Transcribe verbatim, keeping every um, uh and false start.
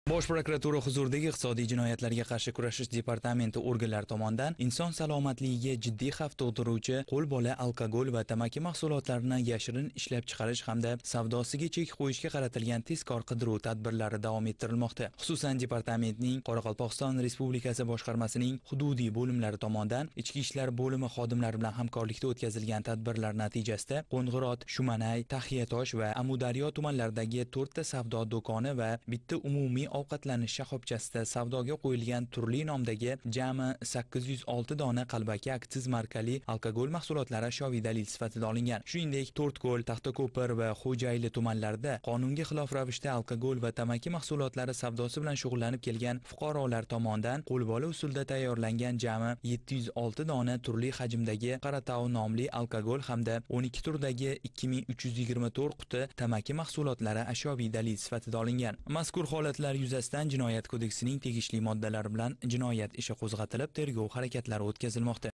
Bosh prokuratura huzuridagi iqtisodiy jinoyatlarga qarshi kurashish departamenti organlari tomonidan inson salomatligiga jiddiy xavf tug'diruvchi qo'lbola alkogol va tamaki mahsulotlarini yashirin ishlab chiqarish hamda savdosiga chek qo'yishga qaratilgan tezkor qidiruv tadbirlari davom ettirilmoqda. Xususan, departamentning Qoraqalpog'iston Respublikasi boshqarmasining hududiy bo'limlari tomonidan Ichki ishlar bo'limi xodimlari bilan hamkorlikda o'tkazilgan tadbirlar natijasida Qo'ng'irot, Shumanay, Taxiyatosh va Amudaryo tumanlaridagi to'rtta savdo do'koni va bitta umumiy ovqatlanish shoxobchasida savdoga qo'yilgan turli nomdagi jami sakkiz yuz olti dona qalbaki aksiz markali alkogol mahsulotlari ashyoviy dalil sifatida olingan. Shuningdek, To'rtko'l, Taxtako'pir va Xo'jayli tumanlarida qonunga xilof ravishda alkogol va tamaki mahsulotlari savdosi bilan shug'ullanib kelgan fuqarolar tomonidan qo'lbola usulda tayyorlangan jami yetti yuz olti dona turli hajmdagi Qaratau nomli alkogol hamda o'n ikki turdagi ikki ming uch yuz yigirma to'rt quti tamaki mahsulotlari ashyoviy dalil sifatida olingan. Mazkur holatlar yuzasidan Jinoyat kodeksining tegishli moddalari bilan jinoyat ishi qo'zg'atilib, tergov harakatlari o'tkazilmoqda.